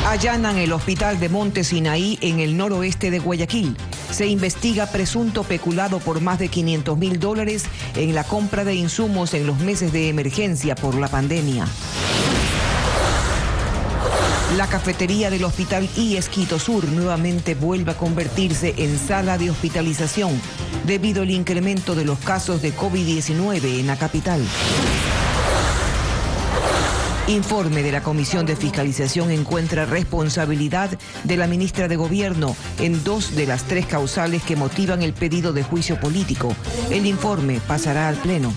Allanan el hospital de Monte Sinaí en el noroeste de Guayaquil. Se investiga presunto peculado por más de $500.000 en la compra de insumos en los meses de emergencia por la pandemia. La cafetería del Hospital IES Quito Sur nuevamente vuelve a convertirse en sala de hospitalización debido al incremento de los casos de COVID-19 en la capital. Informe de la Comisión de Fiscalización encuentra responsabilidad de la ministra de Gobierno en 2 de las 3 causales que motivan el pedido de juicio político. El informe pasará al Pleno.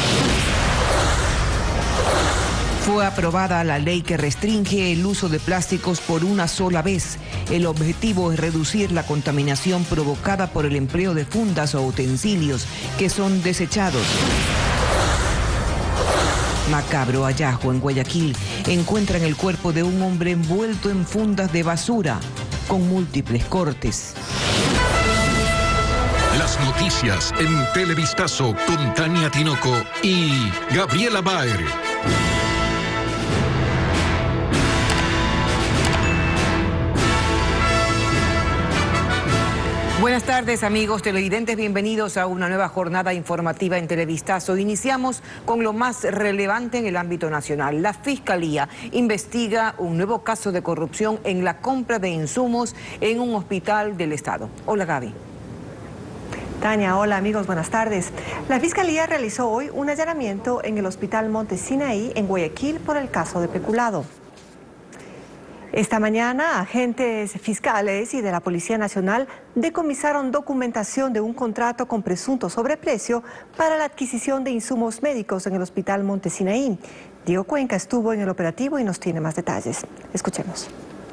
Fue aprobada la ley que restringe el uso de plásticos por una sola vez. El objetivo es reducir la contaminación provocada por el empleo de fundas o utensilios que son desechados. Macabro hallazgo en Guayaquil. Encuentran el cuerpo de un hombre envuelto en fundas de basura con múltiples cortes. Las noticias en Televistazo con Tania Tinoco y Gabriela Baer. Buenas tardes, amigos televidentes, bienvenidos a una nueva jornada informativa en Televistazo. Iniciamos con lo más relevante en el ámbito nacional. La Fiscalía investiga un nuevo caso de corrupción en la compra de insumos en un hospital del Estado. Hola, Gaby. Tania, hola amigos, buenas tardes. La Fiscalía realizó hoy un allanamiento en el Hospital Monte Sinaí en Guayaquil por el caso de peculado. Esta mañana, agentes fiscales y de la Policía Nacional decomisaron documentación de un contrato con presunto sobreprecio para la adquisición de insumos médicos en el Hospital Monte Sinaí. Diego Cuenca estuvo en el operativo y nos tiene más detalles. Escuchemos.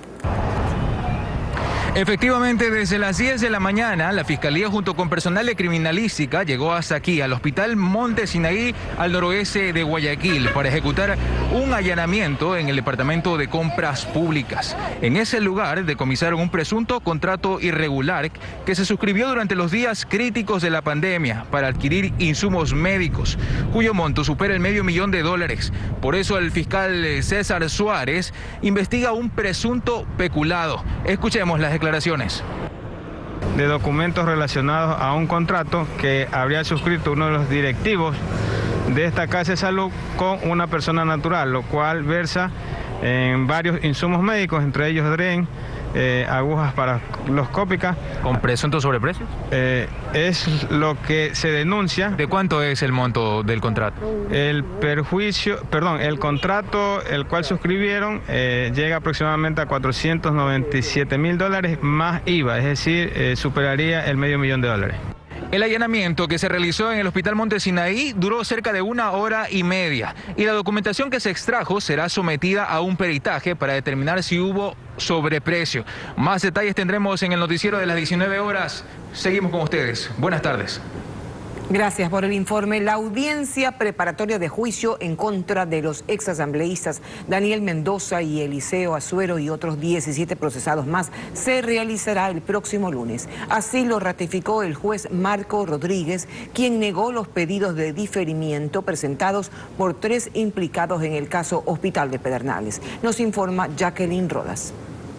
Efectivamente, desde las 10 de la mañana, la Fiscalía junto con personal de criminalística llegó hasta aquí, al Hospital Monte Sinaí, al noroeste de Guayaquil, para ejecutar un allanamiento en el Departamento de Compras Públicas. En ese lugar decomisaron un presunto contrato irregular que se suscribió durante los días críticos de la pandemia para adquirir insumos médicos, cuyo monto supera el $500,000. Por eso el fiscal César Suárez investiga un presunto peculado. Escuchemos las declaraciones. De documentos relacionados a un contrato que habría suscrito uno de los directivos de esta casa de salud con una persona natural, lo cual versa en varios insumos médicos, entre ellos DREN, agujas paroscópicas. ¿Con presunto sobreprecio? Es lo que se denuncia. ¿De cuánto es el monto del contrato? El contrato, el cual suscribieron, llega aproximadamente a $497,000 más IVA, es decir, superaría el $500,000. El allanamiento que se realizó en el Hospital Monte Sinaí duró cerca de 1 hora y media y la documentación que se extrajo será sometida a un peritaje para determinar si hubo sobreprecio. Más detalles tendremos en el noticiero de las 19 horas. Seguimos con ustedes. Buenas tardes. Gracias por el informe. La audiencia preparatoria de juicio en contra de los exasambleístas Daniel Mendoza y Eliseo Azuero y otros 17 procesados más se realizará el próximo lunes. Así lo ratificó el juez Marco Rodríguez, quien negó los pedidos de diferimiento presentados por 3 implicados en el caso Hospital de Pedernales. Nos informa Jacqueline Rodas.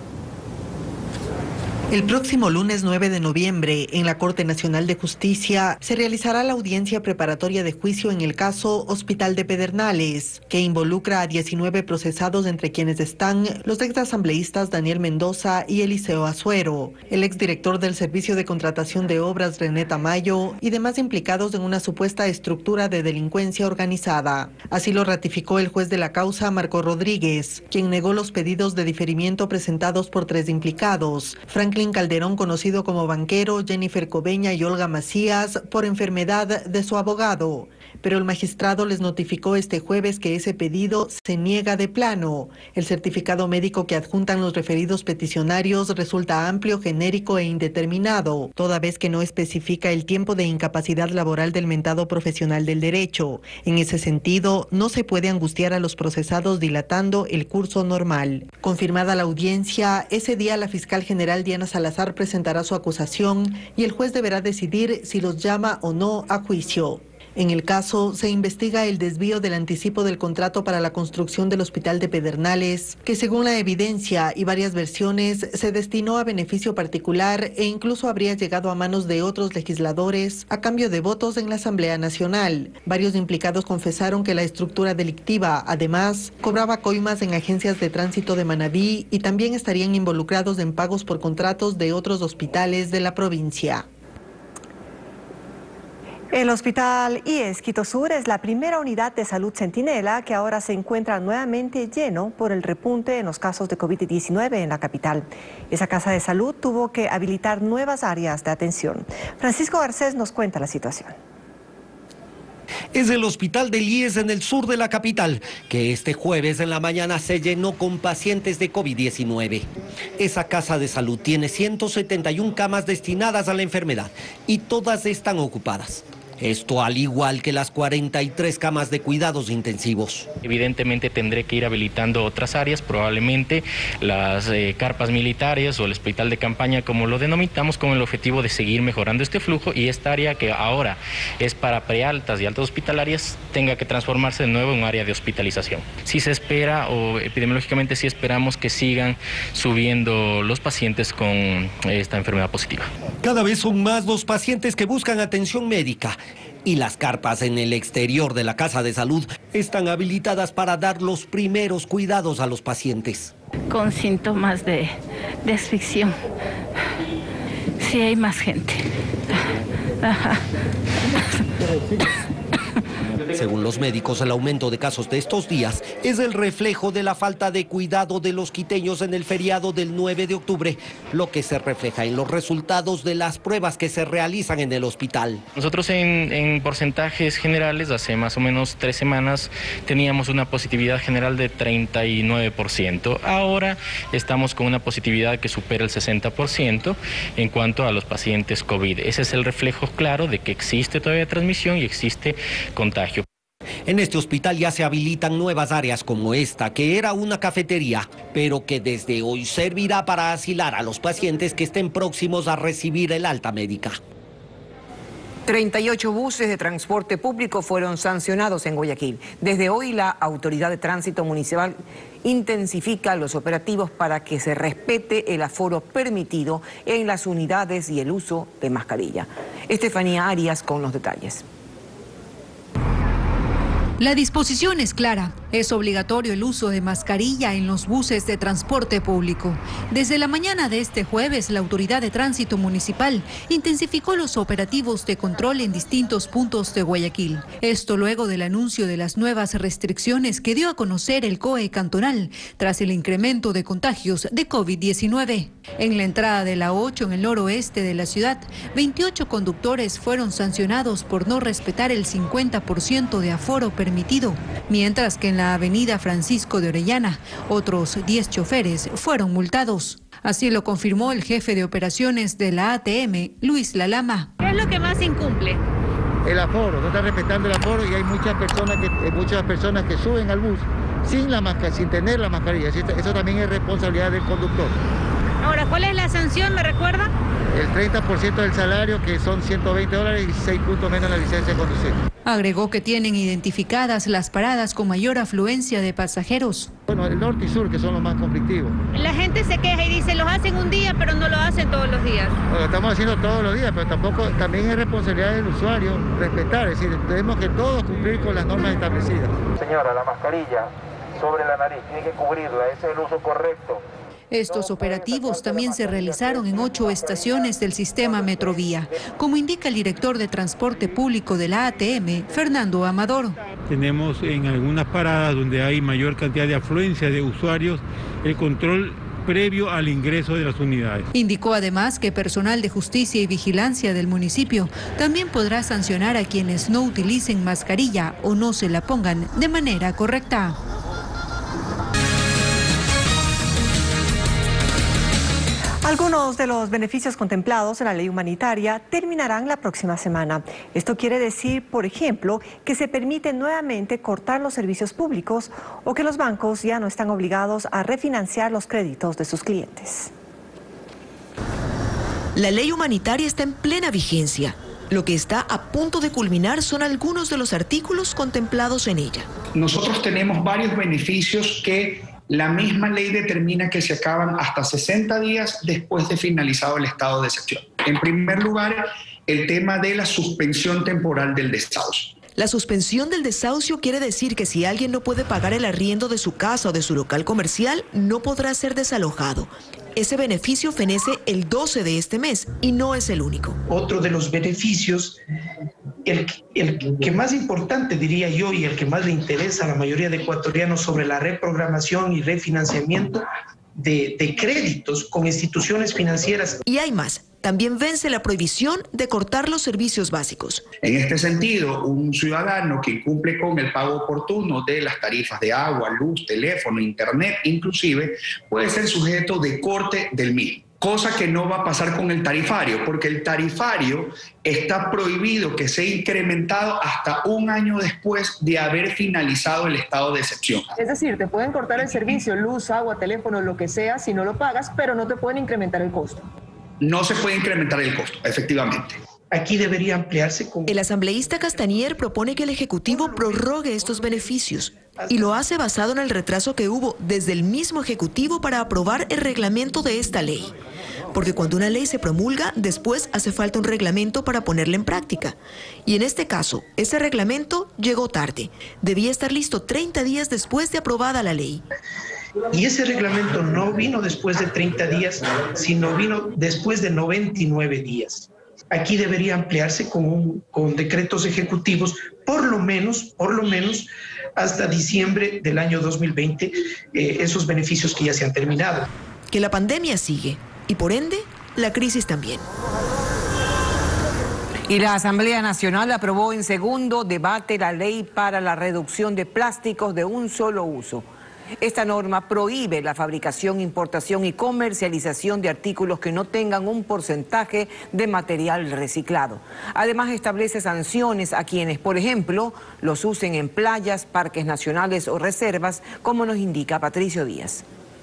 El próximo lunes 9 de noviembre, en la Corte Nacional de Justicia, se realizará la audiencia preparatoria de juicio en el caso Hospital de Pedernales, que involucra a 19 procesados, entre quienes están los exasambleístas Daniel Mendoza y Eliseo Azuero, el exdirector del Servicio de Contratación de Obras René Tamayo y demás implicados en una supuesta estructura de delincuencia organizada. Así lo ratificó el juez de la causa, Marco Rodríguez, quien negó los pedidos de diferimiento presentados por 3 implicados: Franklin Calderón, conocido como Banquero, Jennifer Cobeña y Olga Macías, por enfermedad de su abogado. Pero el magistrado les notificó este jueves que ese pedido se niega de plano. El certificado médico que adjuntan los referidos peticionarios resulta amplio, genérico e indeterminado, toda vez que no especifica el tiempo de incapacidad laboral del mentado profesional del derecho. En ese sentido, no se puede angustiar a los procesados dilatando el curso normal. Confirmada la audiencia, ese día la fiscal general Diana Salazar presentará su acusación y el juez deberá decidir si los llama o no a juicio. En el caso, se investiga el desvío del anticipo del contrato para la construcción del Hospital de Pedernales, que según la evidencia y varias versiones, se destinó a beneficio particular e incluso habría llegado a manos de otros legisladores a cambio de votos en la Asamblea Nacional. Varios implicados confesaron que la estructura delictiva, además, cobraba coimas en agencias de tránsito de Manabí y también estarían involucrados en pagos por contratos de otros hospitales de la provincia. El Hospital IES Quito Sur es la primera unidad de salud centinela que ahora se encuentra nuevamente lleno por el repunte en los casos de COVID-19 en la capital. Esa casa de salud tuvo que habilitar nuevas áreas de atención. Francisco Garcés nos cuenta la situación. Es el hospital del IES en el sur de la capital, que este jueves en la mañana se llenó con pacientes de COVID-19. Esa casa de salud tiene 171 camas destinadas a la enfermedad y todas están ocupadas. Esto al igual que las 43 camas de cuidados intensivos. Evidentemente tendré que ir habilitando otras áreas, probablemente las carpas militares o el hospital de campaña, como lo denominamos, con el objetivo de seguir mejorando este flujo, y esta área que ahora es para prealtas y altas hospitalarias tenga que transformarse de nuevo en un área de hospitalización. Si se espera, o epidemiológicamente sí esperamos que sigan subiendo los pacientes con esta enfermedad positiva. Cada vez son más los pacientes que buscan atención médica. Y las carpas en el exterior de la casa de salud están habilitadas para dar los primeros cuidados a los pacientes. Con síntomas de asfixia. Sí hay más gente. Según los médicos, el aumento de casos de estos días es el reflejo de la falta de cuidado de los quiteños en el feriado del 9 de octubre, lo que se refleja en los resultados de las pruebas que se realizan en el hospital. Nosotros en porcentajes generales, hace más o menos 3 semanas, teníamos una positividad general de 39%. Ahora estamos con una positividad que supera el 60% en cuanto a los pacientes COVID. Ese es el reflejo claro de que existe todavía transmisión y existe contagio. En este hospital ya se habilitan nuevas áreas como esta, que era una cafetería, pero que desde hoy servirá para asilar a los pacientes que estén próximos a recibir el alta médica. 38 buses de transporte público fueron sancionados en Guayaquil. Desde hoy la Autoridad de Tránsito Municipal intensifica los operativos para que se respete el aforo permitido en las unidades y el uso de mascarilla. Estefanía Arias con los detalles. La disposición es clara. Es obligatorio el uso de mascarilla en los buses de transporte público. Desde la mañana de este jueves, la Autoridad de Tránsito Municipal intensificó los operativos de control en distintos puntos de Guayaquil. Esto luego del anuncio de las nuevas restricciones que dio a conocer el COE cantonal tras el incremento de contagios de COVID-19. En la entrada de la 8 en el noroeste de la ciudad, 28 conductores fueron sancionados por no respetar el 50% de aforo permitido, mientras que en la avenida Francisco de Orellana, otros 10 choferes fueron multados. Así lo confirmó el jefe de operaciones de la ATM, Luis Lalama. ¿Qué es lo que más incumple? El aforo, no está respetando el aforo, y hay muchas personas que suben al bus sin tener la mascarilla. Eso también es responsabilidad del conductor. Ahora, ¿cuál es la sanción? ¿Me recuerda? El 30% del salario, que son $120, y 6 puntos menos en la licencia de conducir. Agregó que tienen identificadas las paradas con mayor afluencia de pasajeros. Bueno, el norte y sur, que son los más conflictivos. La gente se queja y dice, los hacen un día, pero no lo hacen todos los días. Lo estamos haciendo todos los días, pero también es responsabilidad del usuario respetar. Es decir, tenemos que todos cumplir con las normas establecidas. Señora, la mascarilla sobre la nariz tiene que cubrirla, ese es el uso correcto. Estos operativos también se realizaron en 8 estaciones del sistema Metrovía, como indica el director de Transporte Público de la ATM, Fernando Amador. Tenemos en algunas paradas donde hay mayor cantidad de afluencia de usuarios el control previo al ingreso de las unidades. Indicó además que personal de justicia y vigilancia del municipio también podrá sancionar a quienes no utilicen mascarilla o no se la pongan de manera correcta. Algunos de los beneficios contemplados en la ley humanitaria terminarán la próxima semana. Esto quiere decir, por ejemplo, que se permite nuevamente cortar los servicios públicos o que los bancos ya no están obligados a refinanciar los créditos de sus clientes. La ley humanitaria está en plena vigencia. Lo que está a punto de culminar son algunos de los artículos contemplados en ella. Nosotros tenemos varios beneficios que la misma ley determina que se acaban hasta 60 días después de finalizado el estado de excepción. En primer lugar, el tema de la suspensión temporal del desahucio. La suspensión del desahucio quiere decir que si alguien no puede pagar el arriendo de su casa o de su local comercial, no podrá ser desalojado. Ese beneficio fenece el 12 de este mes y no es el único. Otro de los beneficios, el que más importante diría yo y el que más le interesa a la mayoría de ecuatorianos sobre la reprogramación y refinanciamiento de créditos con instituciones financieras. Y hay más. También vence la prohibición de cortar los servicios básicos. En este sentido, un ciudadano que incumple con el pago oportuno de las tarifas de agua, luz, teléfono, internet, inclusive, puede ser sujeto de corte del mismo. Cosa que no va a pasar con el tarifario, porque el tarifario está prohibido que sea incrementado hasta un año después de haber finalizado el estado de excepción. Es decir, te pueden cortar el servicio, luz, agua, teléfono, lo que sea, si no lo pagas, pero no te pueden incrementar el costo. No se puede incrementar el costo, efectivamente. Aquí debería ampliarse con... El asambleísta Castañer propone que el Ejecutivo prorrogue estos beneficios y lo hace basado en el retraso que hubo desde el mismo Ejecutivo para aprobar el reglamento de esta ley. Porque cuando una ley se promulga, después hace falta un reglamento para ponerla en práctica. Y en este caso, ese reglamento llegó tarde. Debía estar listo 30 días después de aprobada la ley. Y ese reglamento no vino después de 30 días, sino vino después de 99 días. Aquí debería ampliarse con decretos ejecutivos, por lo menos, hasta diciembre del año 2020, esos beneficios que ya se han terminado. Que la pandemia sigue y por ende la crisis también. Y la Asamblea Nacional aprobó en segundo debate la ley para la reducción de plásticos de un solo uso. Esta norma prohíbe la fabricación, importación y comercialización de artículos que no tengan un porcentaje de material reciclado. Además, establece sanciones a quienes, por ejemplo, los usen en playas, parques nacionales o reservas, como nos indica Patricio Díaz.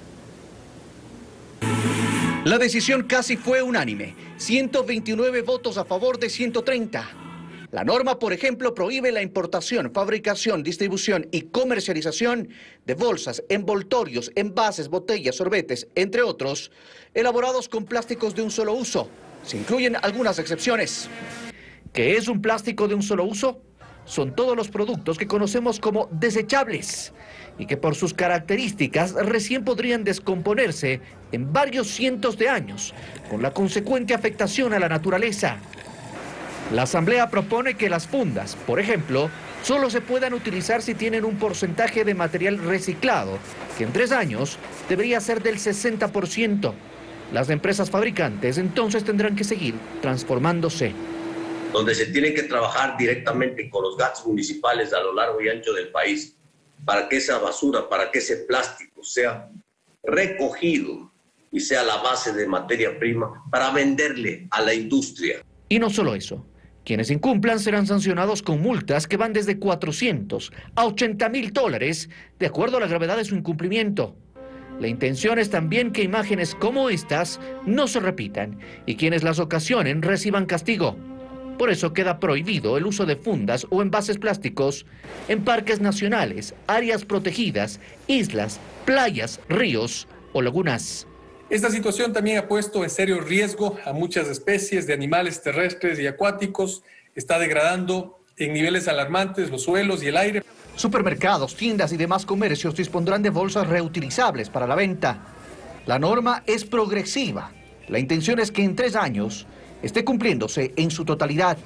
La decisión casi fue unánime, 129 votos a favor de 130. La norma, por ejemplo, prohíbe la importación, fabricación, distribución y comercialización de bolsas, envoltorios, envases, botellas, sorbetes, entre otros, elaborados con plásticos de un solo uso. Se incluyen algunas excepciones. ¿Qué es un plástico de un solo uso? Son todos los productos que conocemos como desechables y que por sus características recién podrían descomponerse en varios cientos de años, con la consecuente afectación a la naturaleza. La Asamblea propone que las fundas, por ejemplo, solo se puedan utilizar si tienen un porcentaje de material reciclado, que en 3 años debería ser del 60%. Las empresas fabricantes entonces tendrán que seguir transformándose. Donde se tiene que trabajar directamente con los GATS municipales a lo largo y ancho del país para que esa basura, para que ese plástico sea recogido y sea la base de materia prima para venderle a la industria. Y no solo eso. Quienes incumplan serán sancionados con multas que van desde 400 a 80.000 dólares, de acuerdo a la gravedad de su incumplimiento. La intención es también que imágenes como estas no se repitan y quienes las ocasionen reciban castigo. Por eso queda prohibido el uso de fundas o envases plásticos en parques nacionales, áreas protegidas, islas, playas, ríos o lagunas. Esta situación también ha puesto en serio riesgo a muchas especies de animales terrestres y acuáticos. Está degradando en niveles alarmantes los suelos y el aire. Supermercados, tiendas y demás comercios dispondrán de bolsas reutilizables para la venta. La norma es progresiva. La intención es que en 3 años esté cumpliéndose en su totalidad.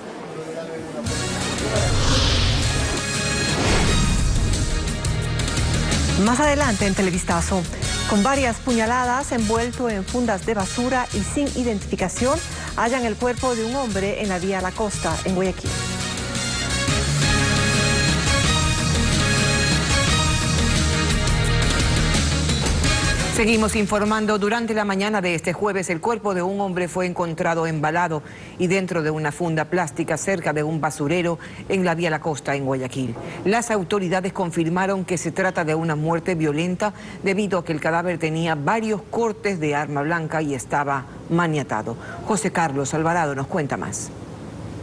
Más adelante en Televistazo, con varias puñaladas envuelto en fundas de basura y sin identificación, hallan el cuerpo de un hombre en la vía La Costa, en Guayaquil. Seguimos informando. Durante la mañana de este jueves, el cuerpo de un hombre fue encontrado embalado y dentro de una funda plástica cerca de un basurero en la vía La Costa, en Guayaquil. Las autoridades confirmaron que se trata de una muerte violenta debido a que el cadáver tenía varios cortes de arma blanca y estaba maniatado. José Carlos Alvarado nos cuenta más.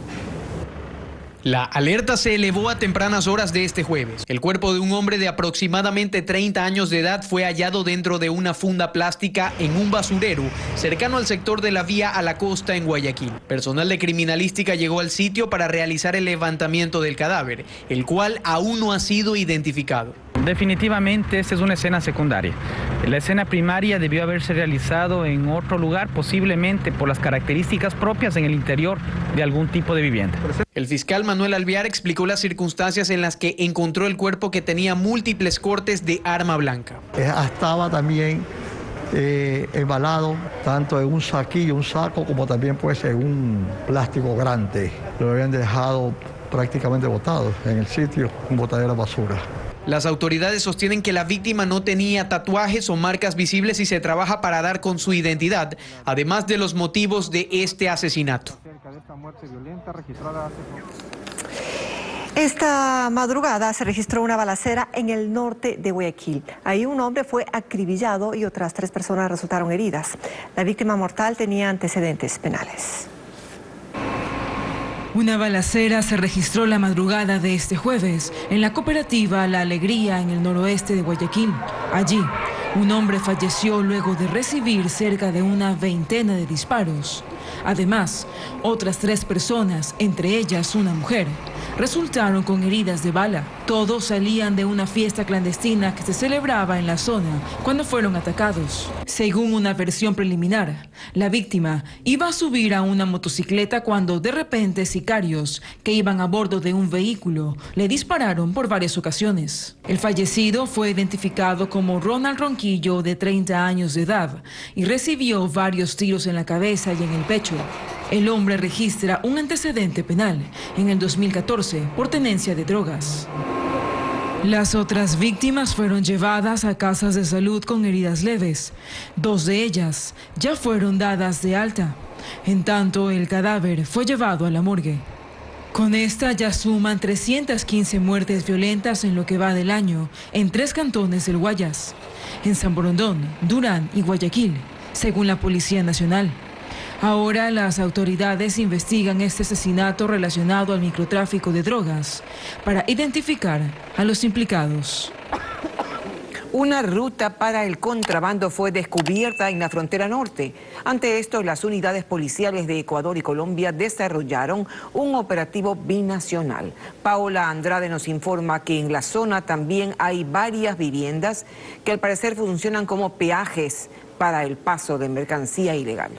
La alerta se elevó a tempranas horas de este jueves. El cuerpo de un hombre de aproximadamente 30 años de edad fue hallado dentro de una funda plástica en un basurero cercano al sector de la vía a la costa en Guayaquil. Personal de criminalística llegó al sitio para realizar el levantamiento del cadáver, el cual aún no ha sido identificado. Definitivamente esta es una escena secundaria. La escena primaria debió haberse realizado en otro lugar, posiblemente por las características propias en el interior de algún tipo de vivienda. El fiscal Manuel Alvear explicó las circunstancias en las que encontró el cuerpo, que tenía múltiples cortes de arma blanca. Estaba también embalado tanto en un saquillo, un saco, como también pues en un plástico grande. Lo habían dejado prácticamente botado en el sitio, un botadero de basura. Las autoridades sostienen que la víctima no tenía tatuajes o marcas visibles y se trabaja para dar con su identidad, además de los motivos de este asesinato. Esta madrugada se registró una balacera en el norte de Guayaquil. Ahí un hombre fue acribillado y otras 3 personas resultaron heridas. La víctima mortal tenía antecedentes penales. Una balacera se registró la madrugada de este jueves en la cooperativa La Alegría en el noroeste de Guayaquil. Allí, un hombre falleció luego de recibir cerca de una veintena de disparos. Además, otras 3 personas, entre ellas una mujer, resultaron con heridas de bala. Todos salían de una fiesta clandestina que se celebraba en la zona cuando fueron atacados. Según una versión preliminar, la víctima iba a subir a una motocicleta cuando de repente sicarios que iban a bordo de un vehículo le dispararon por varias ocasiones. El fallecido fue identificado como Ronald Ronquillo, de 30 años de edad, y recibió varios tiros en la cabeza y en el pecho. El hombre registra un antecedente penal en el 2014 por tenencia de drogas. Las otras víctimas fueron llevadas a casas de salud con heridas leves. 2 de ellas ya fueron dadas de alta. En tanto, el cadáver fue llevado a la morgue. Con esta ya suman 315 muertes violentas en lo que va del año en 3 cantones del Guayas, en San Borondón, Durán y Guayaquil, según la Policía Nacional. Ahora las autoridades investigan este asesinato relacionado al microtráfico de drogas para identificar a los implicados. Una ruta para el contrabando fue descubierta en la frontera norte. Ante esto, las unidades policiales de Ecuador y Colombia desarrollaron un operativo binacional. Paola Andrade nos informa que en la zona también hay varias viviendas que al parecer funcionan como peajes para el paso de mercancía ilegal.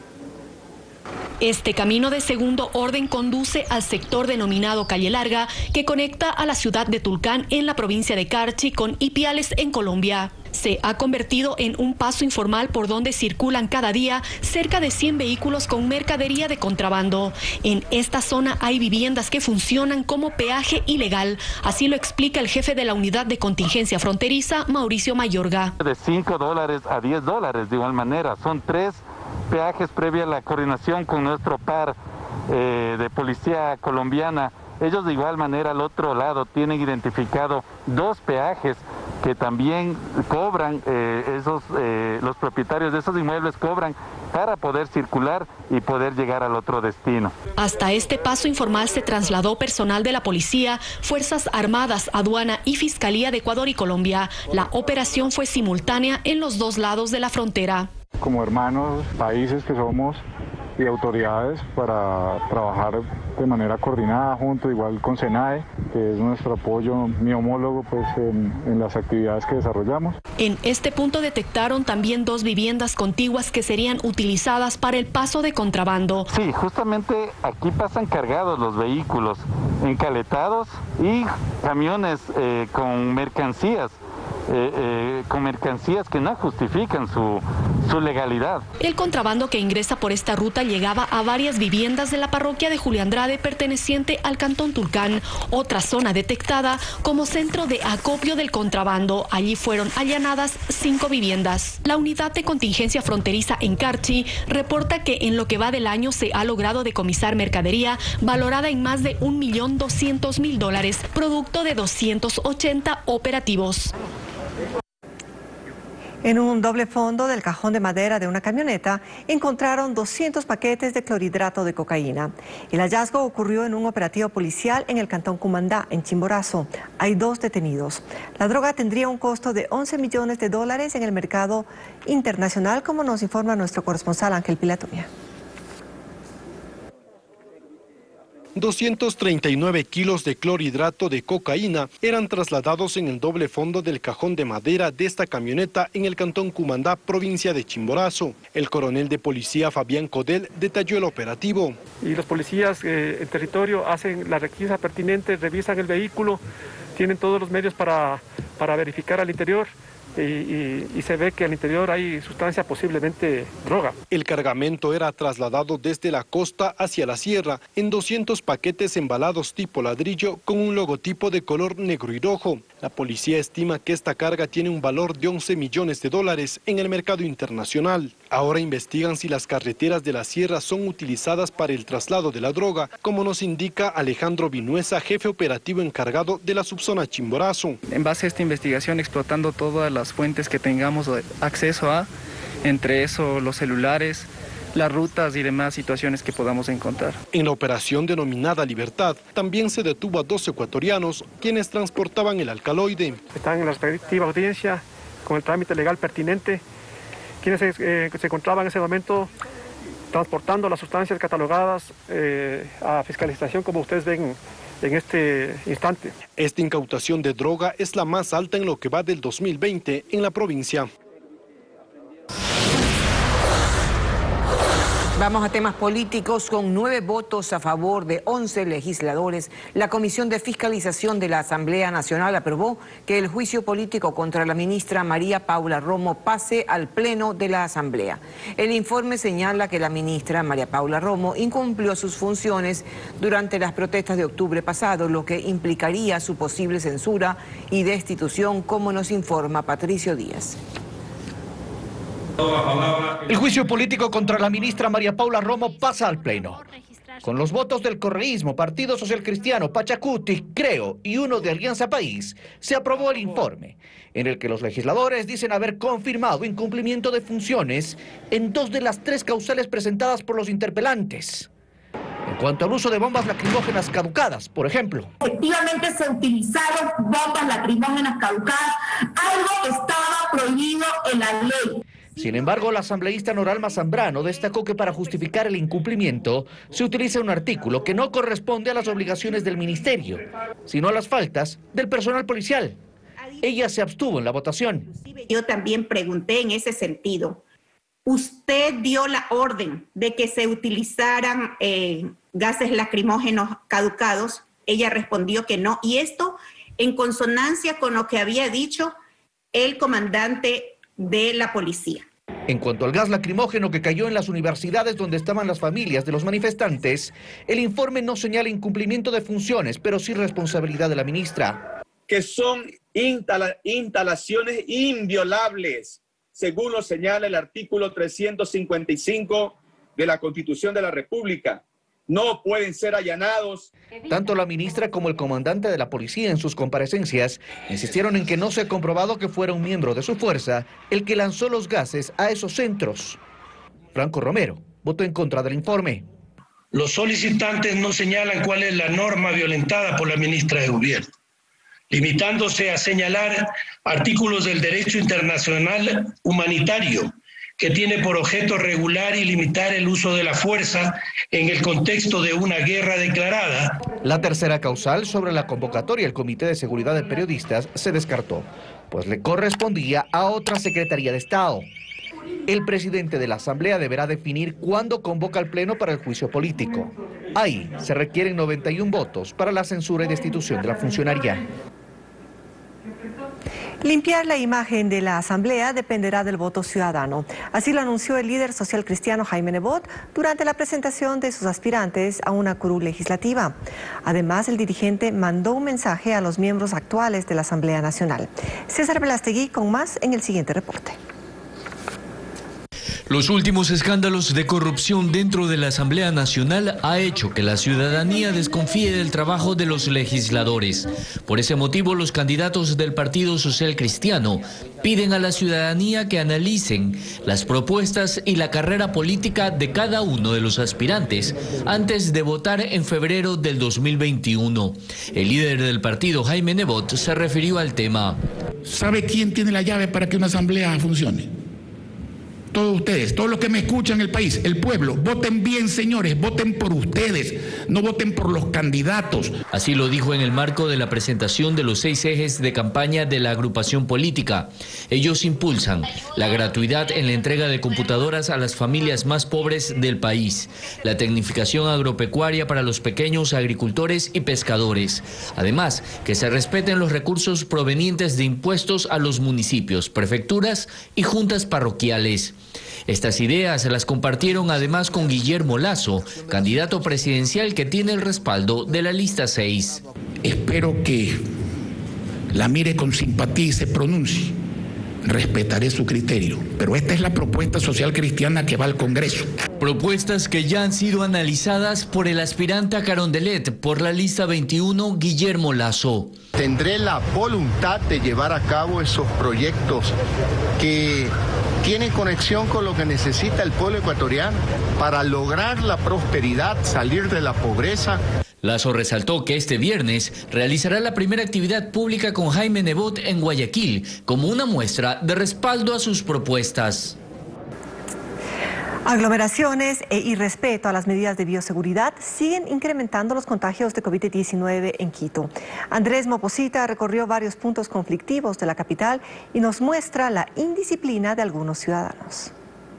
Este camino de segundo orden conduce al sector denominado Calle Larga, que conecta a la ciudad de Tulcán en la provincia de Carchi con Ipiales en Colombia. Se ha convertido en un paso informal por donde circulan cada día cerca de 100 vehículos con mercadería de contrabando. En esta zona hay viviendas que funcionan como peaje ilegal, así lo explica el jefe de la unidad de contingencia fronteriza, Mauricio Mayorga. De $5 a $10 de igual manera, son 3 peajes previa a la coordinación con nuestro par de policía colombiana. Ellos de igual manera al otro lado tienen identificado 2 peajes que también cobran, los propietarios de esos inmuebles cobran para poder circular y poder llegar al otro destino. Hasta este paso informal se trasladó personal de la policía, Fuerzas Armadas, Aduana y Fiscalía de Ecuador y Colombia. La operación fue simultánea en los 2 lados de la frontera. Como hermanos, países que somos y autoridades, para trabajar de manera coordinada junto, igual con SENAE, que es nuestro apoyo, mi homólogo, pues en las actividades que desarrollamos. En este punto detectaron también 2 viviendas contiguas que serían utilizadas para el paso de contrabando. Sí, justamente aquí pasan cargados los vehículos, encaletados, y camiones con mercancías que no justifican su legalidad. El contrabando que ingresa por esta ruta llegaba a varias viviendas de la parroquia de Julio Andrade, perteneciente al cantón Tulcán, otra zona detectada como centro de acopio del contrabando. Allí fueron allanadas 5 viviendas. La unidad de contingencia fronteriza en Carchi reporta que en lo que va del año se ha logrado decomisar mercadería valorada en más de $1.200.000, producto de 280 operativos. En un doble fondo del cajón de madera de una camioneta encontraron 200 paquetes de clorhidrato de cocaína. El hallazgo ocurrió en un operativo policial en el cantón Cumandá, en Chimborazo. Hay 2 detenidos. La droga tendría un costo de $11 millones en el mercado internacional, como nos informa nuestro corresponsal Ángel Pilatuña. 239 kilos de clorhidrato de cocaína eran trasladados en el doble fondo del cajón de madera de esta camioneta en el cantón Cumandá, provincia de Chimborazo. El coronel de policía Fabián Codel detalló el operativo. Y los policías en territorio hacen la requisa pertinente, revisan el vehículo, tienen todos los medios para verificar al interior. Y se ve que al interior hay sustancia, posiblemente droga. El cargamento era trasladado desde la costa hacia la sierra en 200 paquetes embalados tipo ladrillo con un logotipo de color negro y rojo. La policía estima que esta carga tiene un valor de $11 millones en el mercado internacional. Ahora investigan si las carreteras de la sierra son utilizadas para el traslado de la droga, como nos indica Alejandro Vinuesa, jefe operativo encargado de la subzona Chimborazo. En base a esta investigación, explotando todas las fuentes que tengamos acceso a, entre eso los celulares, las rutas y demás situaciones que podamos encontrar. En la operación denominada Libertad, también se detuvo a 2 ecuatorianos, quienes transportaban el alcaloide. Están en la respectiva audiencia con el trámite legal pertinente, quienes se encontraban en ese momento transportando las sustancias catalogadas a fiscalización, como ustedes ven en este instante. Esta incautación de droga es la más alta en lo que va del 2020 en la provincia. Vamos a temas políticos. Con 9 votos a favor de 11 legisladores, la Comisión de Fiscalización de la Asamblea Nacional aprobó que el juicio político contra la ministra María Paula Romo pase al Pleno de la Asamblea. El informe señala que la ministra María Paula Romo incumplió sus funciones durante las protestas de octubre pasado, lo que implicaría su posible censura y destitución, como nos informa Patricio Díaz. El juicio político contra la ministra María Paula Romo pasa al Pleno. Con los votos del correísmo, Partido Social Cristiano, Pachacuti, Creo y uno de Alianza País, se aprobó el informe, en el que los legisladores dicen haber confirmado incumplimiento de funciones en 2 de las 3 causales presentadas por los interpelantes. En cuanto al uso de bombas lacrimógenas caducadas, por ejemplo. Efectivamente se utilizaron bombas lacrimógenas caducadas, algo que estaba prohibido en la ley. Sin embargo, la asambleísta Noralma Zambrano destacó que para justificar el incumplimiento se utiliza un artículo que no corresponde a las obligaciones del ministerio, sino a las faltas del personal policial. Ella se abstuvo en la votación. Yo también pregunté en ese sentido. ¿Usted dio la orden de que se utilizaran gases lacrimógenos caducados? Ella respondió que no. Y esto en consonancia con lo que había dicho el comandante de la policía. En cuanto al gas lacrimógeno que cayó en las universidades donde estaban las familias de los manifestantes, el informe no señala incumplimiento de funciones, pero sí responsabilidad de la ministra. Que son instalaciones inviolables, según lo señala el artículo 355 de la Constitución de la República. No pueden ser allanados. Tanto la ministra como el comandante de la policía en sus comparecencias insistieron en que no se ha comprobado que fuera un miembro de su fuerza el que lanzó los gases a esos centros. Franco Romero votó en contra del informe. Los solicitantes no señalan cuál es la norma violentada por la ministra de Gobierno, limitándose a señalar artículos del derecho internacional humanitario que tiene por objeto regular y limitar el uso de la fuerza en el contexto de una guerra declarada. La tercera causal sobre la convocatoria al Comité de Seguridad de Periodistas se descartó, pues le correspondía a otra Secretaría de Estado. El presidente de la Asamblea deberá definir cuándo convoca al Pleno para el juicio político. Ahí se requieren 91 votos para la censura y destitución de la funcionaria. Limpiar la imagen de la Asamblea dependerá del voto ciudadano. Así lo anunció el líder social cristiano Jaime Nebot durante la presentación de sus aspirantes a una curul legislativa. Además, el dirigente mandó un mensaje a los miembros actuales de la Asamblea Nacional. César Velastegui con más en el siguiente reporte. Los últimos escándalos de corrupción dentro de la Asamblea Nacional ha hecho que la ciudadanía desconfíe del trabajo de los legisladores. Por ese motivo, los candidatos del Partido Social Cristiano piden a la ciudadanía que analicen las propuestas y la carrera política de cada uno de los aspirantes antes de votar en febrero del 2021. El líder del partido, Jaime Nebot, se refirió al tema. ¿Sabe quién tiene la llave para que una asamblea funcione? Todos ustedes, todos los que me escuchan en el país, el pueblo, voten bien, señores, voten por ustedes, no voten por los candidatos. Así lo dijo en el marco de la presentación de los 6 ejes de campaña de la agrupación política. Ellos impulsan la gratuidad en la entrega de computadoras a las familias más pobres del país, la tecnificación agropecuaria para los pequeños agricultores y pescadores. Además, que se respeten los recursos provenientes de impuestos a los municipios, prefecturas y juntas parroquiales. Estas ideas se las compartieron además con Guillermo Lasso, candidato presidencial que tiene el respaldo de la lista 6. Espero que la mire con simpatía y se pronuncie. Respetaré su criterio, pero esta es la propuesta social cristiana que va al Congreso. Propuestas que ya han sido analizadas por el aspirante a Carondelet por la lista 21, Guillermo Lasso. Tendré la voluntad de llevar a cabo esos proyectos que tienen conexión con lo que necesita el pueblo ecuatoriano para lograr la prosperidad, salir de la pobreza. Lasso resaltó que este viernes realizará la primera actividad pública con Jaime Nebot en Guayaquil como una muestra de respaldo a sus propuestas. Aglomeraciones e irrespeto a las medidas de bioseguridad siguen incrementando los contagios de COVID-19 en Quito. Andrés Moposita recorrió varios puntos conflictivos de la capital y nos muestra la indisciplina de algunos ciudadanos.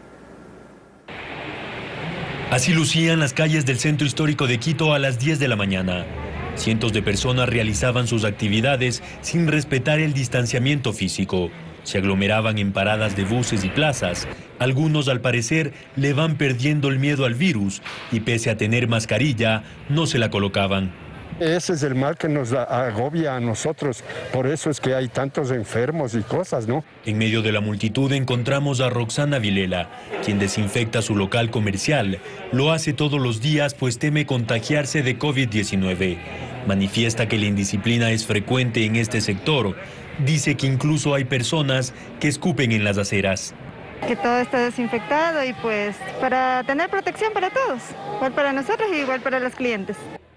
Así lucían las calles del centro histórico de Quito a las 10 de la mañana. Cientos de personas realizaban sus actividades sin respetar el distanciamiento físico. Se aglomeraban en paradas de buses y plazas. Algunos, al parecer, le van perdiendo el miedo al virus y pese a tener mascarilla, no se la colocaban. Ese es el mal que nos agobia a nosotros, por eso es que hay tantos enfermos y cosas, ¿no? En medio de la multitud encontramos a Roxana Vilela, quien desinfecta su local comercial. Lo hace todos los días pues teme contagiarse de COVID-19. Manifiesta que la indisciplina es frecuente en este sector. Dice que incluso hay personas que escupen en las aceras. Que todo está desinfectado y pues para tener protección para todos, igual para nosotros y igual para los clientes.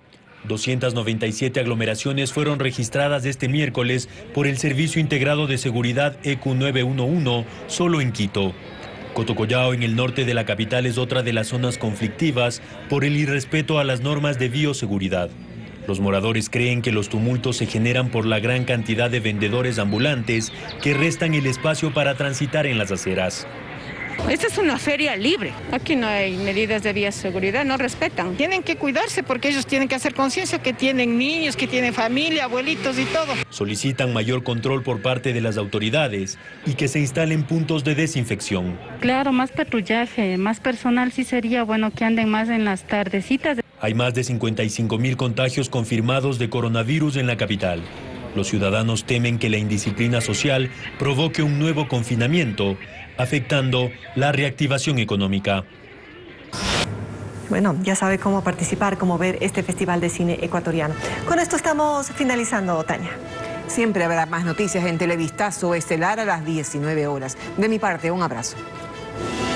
297 aglomeraciones fueron registradas este miércoles por el Servicio Integrado de Seguridad EQ 911 solo en Quito. Cotocollao, en el norte de la capital, es otra de las zonas conflictivas por el irrespeto a las normas de bioseguridad. Los moradores creen que los tumultos se generan por la gran cantidad de vendedores ambulantes que restan el espacio para transitar en las aceras. Esta es una feria libre. Aquí no hay medidas de bioseguridad, no respetan. Tienen que cuidarse porque ellos tienen que hacer conciencia que tienen niños, que tienen familia, abuelitos y todo. Solicitan mayor control por parte de las autoridades y que se instalen puntos de desinfección. Claro, más patrullaje, más personal, sí sería bueno que anden más en las tardecitas. Hay más de 55.000 contagios confirmados de coronavirus en la capital. Los ciudadanos temen que la indisciplina social provoque un nuevo confinamiento, afectando la reactivación económica. Bueno, ya sabe cómo participar, cómo ver este Festival de Cine Ecuatoriano. Con esto estamos finalizando, Tania. Siempre habrá más noticias en Televistazo Estelar a las 19 horas. De mi parte, un abrazo.